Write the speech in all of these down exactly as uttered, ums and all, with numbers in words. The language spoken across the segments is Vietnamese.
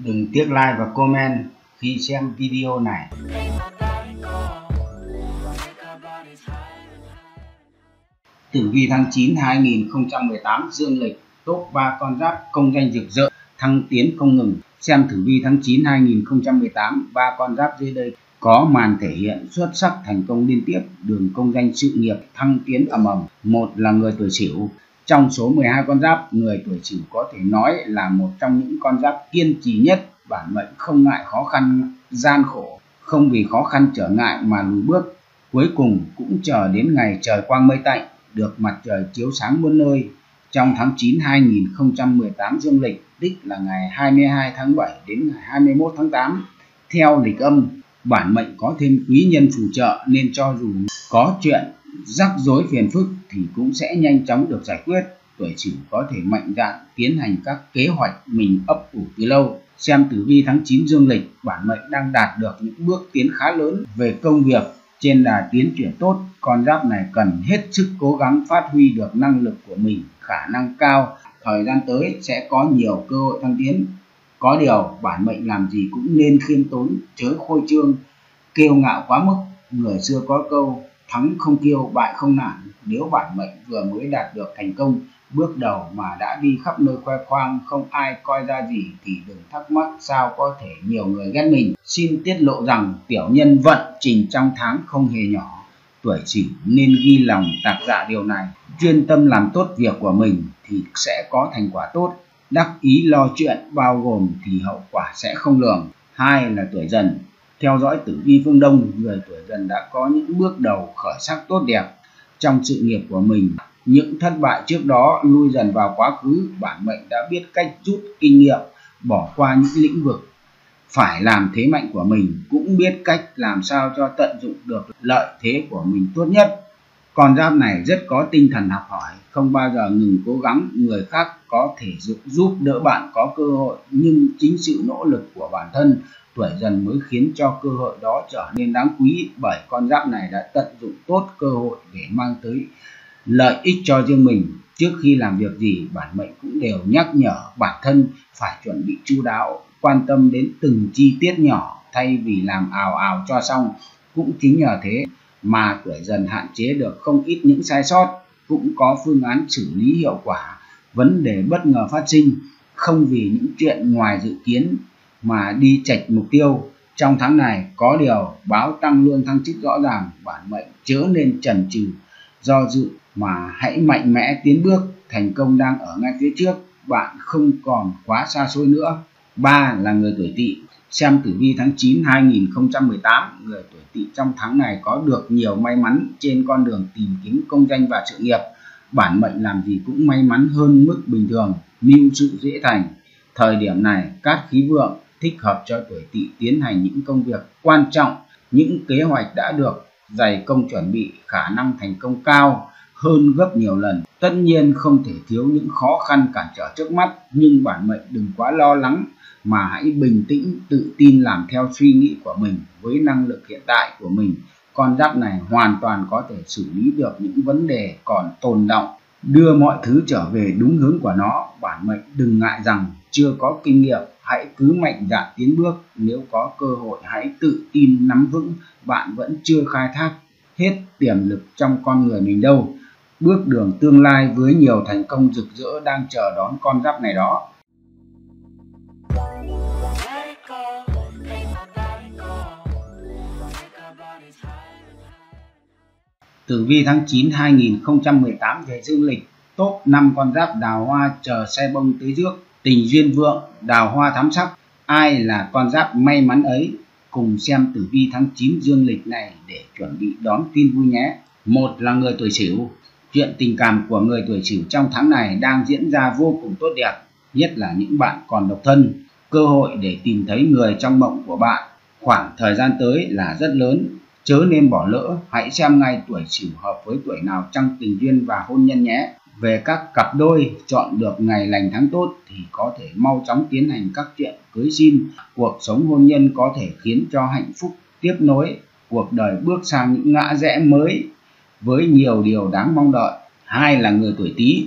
Đừng tiếc like và comment khi xem video này. Tử vi tháng chín năm hai nghìn không trăm mười tám dương lịch, top ba con giáp công danh rực rỡ, thăng tiến không ngừng. Xem tử vi tháng chín năm hai nghìn không trăm mười tám, ba con giáp dưới đây có màn thể hiện xuất sắc thành công liên tiếp, đường công danh sự nghiệp thăng tiến ầm ầm. Một là người tuổi Sửu. Trong số mười hai con giáp, người tuổi Sửu có thể nói là một trong những con giáp kiên trì nhất, bản mệnh không ngại khó khăn gian khổ, không vì khó khăn trở ngại mà lùi bước. Cuối cùng cũng chờ đến ngày trời quang mây tạnh, được mặt trời chiếu sáng muôn nơi. Trong tháng chín năm hai nghìn không trăm mười tám dương lịch, tức là ngày hai mươi hai tháng bảy đến ngày hai mươi mốt tháng tám theo lịch âm, bản mệnh có thêm quý nhân phù trợ, nên cho dù có chuyện rắc rối phiền phức thì cũng sẽ nhanh chóng được giải quyết. Tuổi Sửu có thể mạnh dạn tiến hành các kế hoạch mình ấp ủ từ lâu. Xem tử vi tháng chín dương lịch, bản mệnh đang đạt được những bước tiến khá lớn về công việc, trên đà tiến triển tốt. Con giáp này cần hết sức cố gắng phát huy được năng lực của mình, khả năng cao. Thời gian tới sẽ có nhiều cơ hội thăng tiến. Có điều bản mệnh làm gì cũng nên khiêm tốn, chớ khôi trương, kiêu ngạo quá mức. Người xưa có câu thắng không kiêu, bại không nản. Nếu bản mệnh vừa mới đạt được thành công bước đầu mà đã đi khắp nơi khoe khoang, không ai coi ra gì, thì đừng thắc mắc sao có thể nhiều người ghét mình. Xin tiết lộ rằng tiểu nhân vận trình trong tháng không hề nhỏ. Tuổi Sửu nên ghi lòng tạc dạ điều này, chuyên tâm làm tốt việc của mình thì sẽ có thành quả tốt. Đắc ý lo chuyện bao gồm thì hậu quả sẽ không lường. Hai là tuổi Dần. Theo dõi tử vi phương Đông, người tuổi Dần đã có những bước đầu khởi sắc tốt đẹp trong sự nghiệp của mình. Những thất bại trước đó lui dần vào quá khứ, bản mệnh đã biết cách rút kinh nghiệm, bỏ qua những lĩnh vực phải làm thế mạnh của mình, cũng biết cách làm sao cho tận dụng được lợi thế của mình tốt nhất. Con giáp này rất có tinh thần học hỏi, không bao giờ ngừng cố gắng. Người khác có thể giúp đỡ bạn có cơ hội, nhưng chính sự nỗ lực của bản thân tuổi Dần mới khiến cho cơ hội đó trở nên đáng quý, bởi con giáp này đã tận dụng tốt cơ hội để mang tới lợi ích cho riêng mình. Trước khi làm việc gì, bản mệnh cũng đều nhắc nhở bản thân phải chuẩn bị chu đáo, quan tâm đến từng chi tiết nhỏ thay vì làm ào ào cho xong. Cũng chính nhờ thế mà tuổi Dần hạn chế được không ít những sai sót, cũng có phương án xử lý hiệu quả vấn đề bất ngờ phát sinh, không vì những chuyện ngoài dự kiến mà đi chệch mục tiêu. Trong tháng này có điều báo tăng lương thăng chức rõ ràng, bản mệnh chớ nên chần chừ do dự mà hãy mạnh mẽ tiến bước. Thành công đang ở ngay phía trước, bạn không còn quá xa xôi nữa. Ba là người tuổi Tỵ. Xem tử vi tháng chín năm hai nghìn không trăm mười tám, người tuổi Tỵ trong tháng này có được nhiều may mắn trên con đường tìm kiếm công danh và sự nghiệp. Bản mệnh làm gì cũng may mắn hơn mức bình thường, mưu sự dễ thành. Thời điểm này cát khí vượng, thích hợp cho tuổi Tỵ tiến hành những công việc quan trọng. Những kế hoạch đã được dày công chuẩn bị, khả năng thành công cao hơn gấp nhiều lần. Tất nhiên không thể thiếu những khó khăn cản trở trước mắt, nhưng bản mệnh đừng quá lo lắng mà hãy bình tĩnh, tự tin làm theo suy nghĩ của mình. Với năng lực hiện tại của mình, con giáp này hoàn toàn có thể xử lý được những vấn đề còn tồn đọng, đưa mọi thứ trở về đúng hướng của nó. Bản mệnh đừng ngại rằng chưa có kinh nghiệm, hãy cứ mạnh dạn tiến bước. Nếu có cơ hội hãy tự tin nắm vững, bạn vẫn chưa khai thác hết tiềm lực trong con người mình đâu. Bước đường tương lai với nhiều thành công rực rỡ đang chờ đón con giáp này đó. Tử vi tháng chín hai nghìn không trăm mười tám về dương lịch, top năm con giáp đào hoa chờ xe bông tới rước, tình duyên vượng, đào hoa thắm sắc. Ai là con giáp may mắn ấy? Cùng xem tử vi tháng chín dương lịch này để chuẩn bị đón tin vui nhé. Một là người tuổi Sửu. Chuyện tình cảm của người tuổi Sửu trong tháng này đang diễn ra vô cùng tốt đẹp, nhất là những bạn còn độc thân. Cơ hội để tìm thấy người trong mộng của bạn khoảng thời gian tới là rất lớn, chớ nên bỏ lỡ. Hãy xem ngay tuổi Sửu hợp với tuổi nào trong tình duyên và hôn nhân nhé. Về các cặp đôi, chọn được ngày lành tháng tốt thì có thể mau chóng tiến hành các chuyện cưới xin. Cuộc sống hôn nhân có thể khiến cho hạnh phúc tiếp nối, cuộc đời bước sang những ngã rẽ mới với nhiều điều đáng mong đợi. Hai là người tuổi Tý.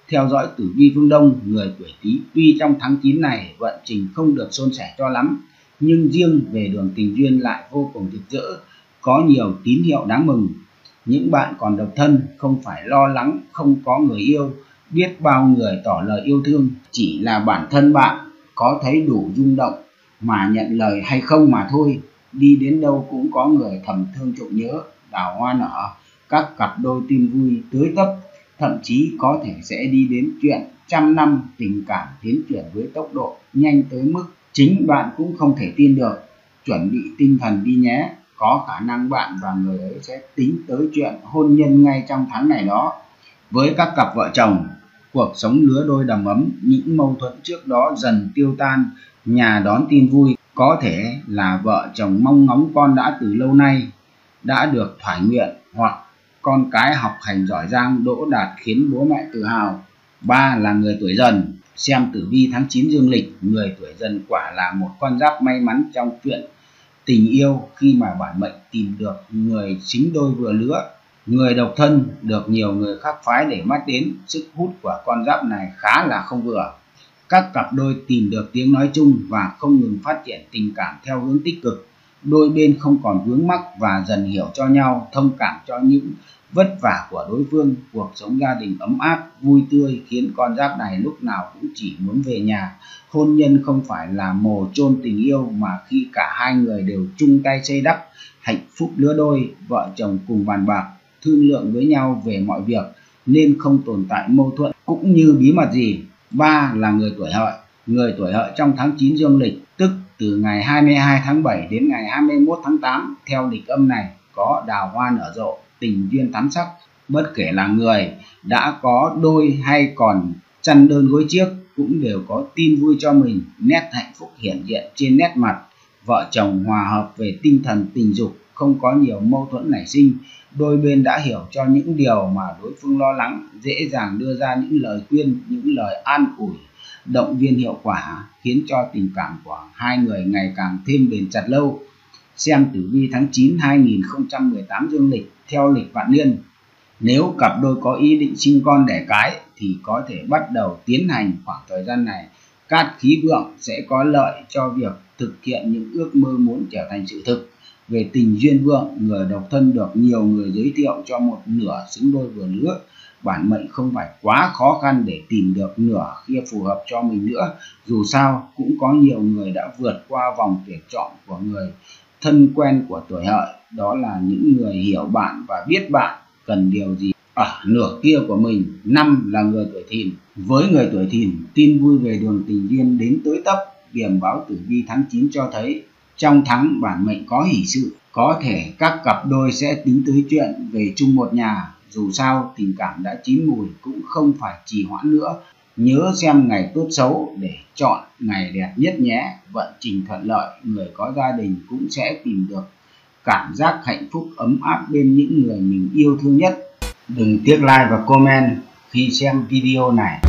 Theo dõi tử vi phương Đông, người tuổi Tý tuy trong tháng chín này vận trình không được suôn sẻ cho lắm, nhưng riêng về đường tình duyên lại vô cùng rực rỡ, có nhiều tín hiệu đáng mừng. Những bạn còn độc thân không phải lo lắng không có người yêu, biết bao người tỏ lời yêu thương, chỉ là bản thân bạn có thấy đủ rung động mà nhận lời hay không mà thôi. Đi đến đâu cũng có người thầm thương trộm nhớ, đào hoa nở, các cặp đôi tin vui tưới tấp, thậm chí có thể sẽ đi đến chuyện trăm năm, tình cảm tiến triển với tốc độ nhanh tới mức chính bạn cũng không thể tin được. Chuẩn bị tinh thần đi nhé, có khả năng bạn và người ấy sẽ tính tới chuyện hôn nhân ngay trong tháng này đó. Với các cặp vợ chồng, cuộc sống lứa đôi đầm ấm, những mâu thuẫn trước đó dần tiêu tan, nhà đón tin vui. Có thể là vợ chồng mong ngóng con đã từ lâu nay đã được thỏa nguyện, hoặc con cái học hành giỏi giang đỗ đạt khiến bố mẹ tự hào. Ba là người tuổi Dần. Xem tử vi tháng chín dương lịch, người tuổi Dần quả là một con giáp may mắn trong chuyện tình yêu khi mà bản mệnh tìm được người xứng đôi vừa lứa. Người độc thân được nhiều người khác phái để mắt đến, sức hút của con giáp này khá là không vừa. Các cặp đôi tìm được tiếng nói chung và không ngừng phát triển tình cảm theo hướng tích cực. Đôi bên không còn vướng mắc và dần hiểu cho nhau, thông cảm cho những vất vả của đối phương. Cuộc sống gia đình ấm áp, vui tươi khiến con giáp này lúc nào cũng chỉ muốn về nhà. Hôn nhân không phải là mồ chôn tình yêu, mà khi cả hai người đều chung tay xây đắp hạnh phúc lứa đôi, vợ chồng cùng bàn bạc, thương lượng với nhau về mọi việc nên không tồn tại mâu thuẫn cũng như bí mật gì. Ba là người tuổi Hợi. Người tuổi Hợi trong tháng chín dương lịch, tức từ ngày hai mươi hai tháng bảy đến ngày hai mươi mốt tháng tám theo lịch âm này, có đào hoa nở rộ, tình duyên thắm sắc. Bất kể là người đã có đôi hay còn chăn đơn gối chiếc cũng đều có tin vui cho mình, nét hạnh phúc hiển hiện trên nét mặt. Vợ chồng hòa hợp về tinh thần tình dục, không có nhiều mâu thuẫn nảy sinh. Đôi bên đã hiểu cho những điều mà đối phương lo lắng, dễ dàng đưa ra những lời khuyên, những lời an ủi, động viên hiệu quả, khiến cho tình cảm của hai người ngày càng thêm bền chặt lâu. Xem tử vi tháng chín hai nghìn không trăm mười tám dương lịch theo lịch vạn niên. Nếu cặp đôi có ý định sinh con đẻ cái thì có thể bắt đầu tiến hành. Khoảng thời gian này, cát khí vượng sẽ có lợi cho việc thực hiện những ước mơ muốn trở thành sự thực. Về tình duyên vượng, người độc thân được nhiều người giới thiệu cho một nửa xứng đôi vừa lứa. Bản mệnh không phải quá khó khăn để tìm được nửa kia phù hợp cho mình nữa. Dù sao cũng có nhiều người đã vượt qua vòng tuyển chọn của người thân quen của tuổi Hợi. Đó là những người hiểu bạn và biết bạn cần điều gì ở nửa kia của mình. Năm là người tuổi Thìn. Với người tuổi Thìn, tin vui về đường tình duyên đến tới tấp. Điểm báo tử vi tháng chín cho thấy trong tháng bản mệnh có hỷ sự, có thể các cặp đôi sẽ tính tới chuyện về chung một nhà. Dù sao tình cảm đã chín mùi cũng không phải trì hoãn nữa. Nhớ xem ngày tốt xấu để chọn ngày đẹp nhất nhé. Vận trình thuận lợi, người có gia đình cũng sẽ tìm được cảm giác hạnh phúc ấm áp bên những người mình yêu thương nhất. Đừng tiếc like và comment khi xem video này.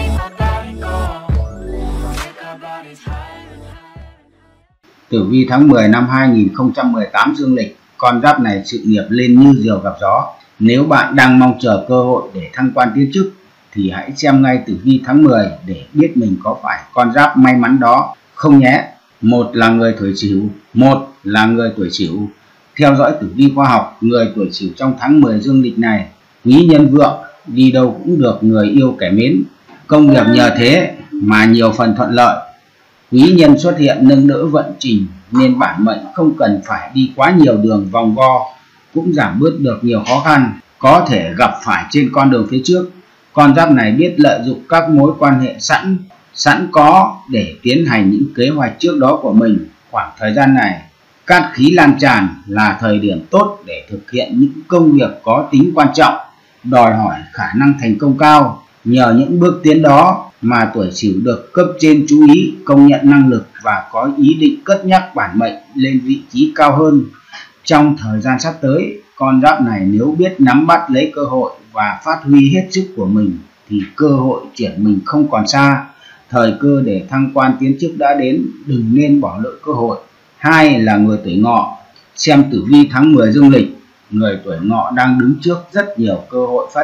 Tử vi tháng mười năm hai nghìn không trăm mười tám dương lịch, con giáp này sự nghiệp lên như diều gặp gió. Nếu bạn đang mong chờ cơ hội để thăng quan tiến chức thì hãy xem ngay tử vi tháng mười để biết mình có phải con giáp may mắn đó không nhé. Một là người tuổi Sửu. Một là người tuổi Sửu. Theo dõi tử vi khoa học, người tuổi Sửu trong tháng mười dương lịch này quý nhân vượng, đi đâu cũng được người yêu kẻ mến. Công việc nhờ thế mà nhiều phần thuận lợi. Quý nhân xuất hiện nâng đỡ vận trình nên bản mệnh không cần phải đi quá nhiều đường vòng vo, cũng giảm bớt được nhiều khó khăn có thể gặp phải trên con đường phía trước. Con giáp này biết lợi dụng các mối quan hệ sẵn sẵn có để tiến hành những kế hoạch trước đó của mình. Khoảng thời gian này, cát khí lan tràn là thời điểm tốt để thực hiện những công việc có tính quan trọng, đòi hỏi khả năng thành công cao. Nhờ những bước tiến đó mà tuổi Sửu được cấp trên chú ý, công nhận năng lực và có ý định cất nhắc bản mệnh lên vị trí cao hơn. Trong thời gian sắp tới, con giáp này nếu biết nắm bắt lấy cơ hội và phát huy hết sức của mình thì cơ hội chuyển mình không còn xa. Thời cơ để thăng quan tiến chức đã đến, đừng nên bỏ lỡ cơ hội. Hai là người tuổi Ngọ. Xem tử vi tháng mười dương lịch, người tuổi Ngọ đang đứng trước rất nhiều cơ hội phát triển.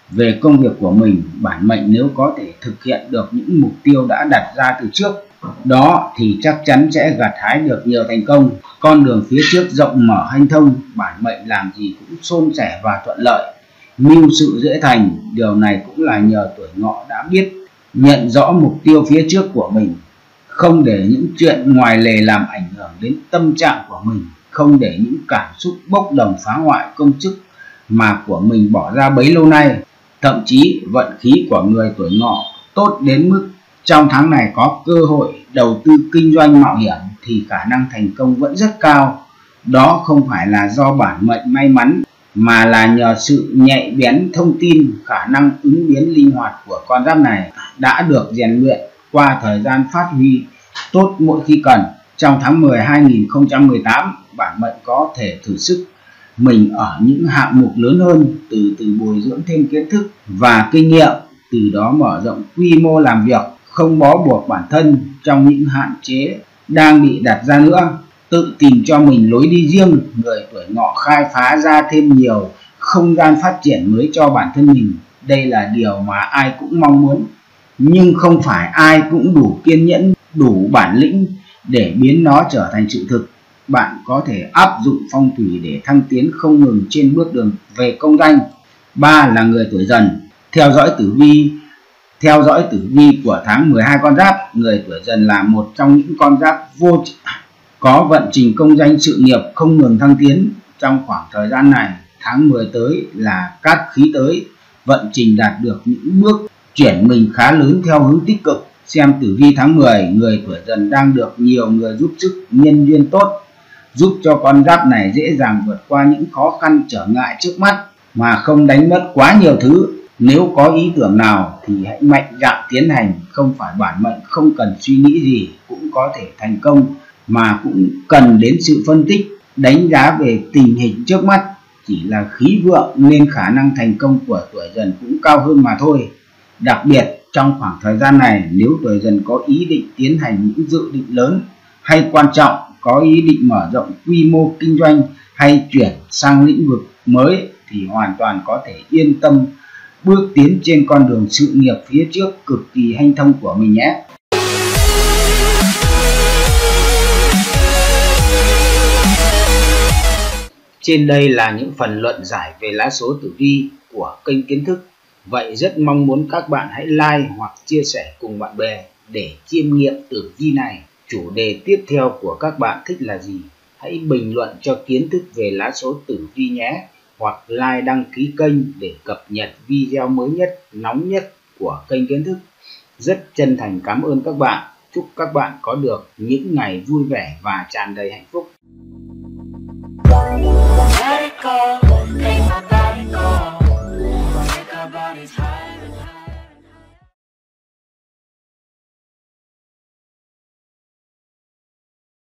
Về công việc của mình, bản mệnh nếu có thể thực hiện được những mục tiêu đã đặt ra từ trước đó thì chắc chắn sẽ gặt hái được nhiều thành công. Con đường phía trước rộng mở hanh thông, bản mệnh làm gì cũng suôn sẻ và thuận lợi, mưu sự dễ thành. Điều này cũng là nhờ tuổi Ngọ đã biết nhận rõ mục tiêu phía trước của mình, không để những chuyện ngoài lề làm ảnh hưởng đến tâm trạng của mình, không để những cảm xúc bốc đồng phá hoại công sức mà của mình bỏ ra bấy lâu nay. Thậm chí vận khí của người tuổi Ngọ tốt đến mức trong tháng này có cơ hội đầu tư kinh doanh mạo hiểm thì khả năng thành công vẫn rất cao. Đó không phải là do bản mệnh may mắn mà là nhờ sự nhạy bén thông tin, khả năng ứng biến linh hoạt của con giáp này đã được rèn luyện qua thời gian phát huy tốt mỗi khi cần. Trong tháng mười hai nghìn không trăm mười tám, bản mệnh có thể thử sức mình ở những hạng mục lớn hơn, từ từ bồi dưỡng thêm kiến thức và kinh nghiệm, từ đó mở rộng quy mô làm việc, không bó buộc bản thân trong những hạn chế đang bị đặt ra nữa, tự tìm cho mình lối đi riêng. Người tuổi Ngọ khai phá ra thêm nhiều không gian phát triển mới cho bản thân mình. Đây là điều mà ai cũng mong muốn, nhưng không phải ai cũng đủ kiên nhẫn, đủ bản lĩnh để biến nó trở thành sự thực. Bạn có thể áp dụng phong thủy để thăng tiến không ngừng trên bước đường về công danh. Ba là người tuổi Dần. Theo dõi tử vi Theo dõi tử vi của tháng mười hai con giáp, người tuổi Dần là một trong những con giáp vô có vận trình công danh sự nghiệp không ngừng thăng tiến. Trong khoảng thời gian này, tháng mười tới là cát khí tới, vận trình đạt được những bước chuyển mình khá lớn theo hướng tích cực. Xem tử vi tháng mười, người tuổi Dần đang được nhiều người giúp sức, nhân duyên tốt, giúp cho con giáp này dễ dàng vượt qua những khó khăn trở ngại trước mắt mà không đánh mất quá nhiều thứ. Nếu có ý tưởng nào thì hãy mạnh dạn tiến hành, không phải bản mệnh không cần suy nghĩ gì cũng có thể thành công, mà cũng cần đến sự phân tích, đánh giá về tình hình trước mắt. Chỉ là khí vượng nên khả năng thành công của tuổi Dần cũng cao hơn mà thôi. Đặc biệt trong khoảng thời gian này, nếu tuổi Dần có ý định tiến hành những dự định lớn hay quan trọng, có ý định mở rộng quy mô kinh doanh hay chuyển sang lĩnh vực mới thì hoàn toàn có thể yên tâm bước tiến trên con đường sự nghiệp phía trước cực kỳ hanh thông của mình nhé. Trên đây là những phần luận giải về lá số tử vi của kênh Kiến Thức. Vậy rất mong muốn các bạn hãy like hoặc chia sẻ cùng bạn bè để chiêm nghiệm tử vi này. Chủ đề tiếp theo của các bạn thích là gì? Hãy bình luận cho Kiến Thức về lá số tử vi nhé. Hoặc like đăng ký kênh để cập nhật video mới nhất, nóng nhất của kênh Kiến Thức. Rất chân thành cảm ơn các bạn. Chúc các bạn có được những ngày vui vẻ và tràn đầy hạnh phúc.